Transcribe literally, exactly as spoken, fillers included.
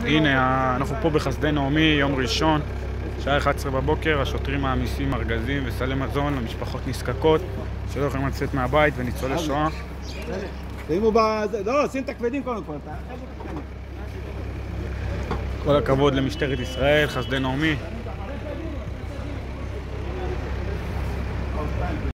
הנה, אנחנו פה בחסדי נעמי, יום ראשון, שעה אחת עשרה בבוקר, השוטרים מעמיסים ארגזים וסלי מזון למשפחות נזקקות שלא יכולים לצאת מהבית וניצולי שואה. שימו ב... לא, שים את הכבדים קודם כל. כל הכבוד למשטרת ישראל, חסדי נעמי.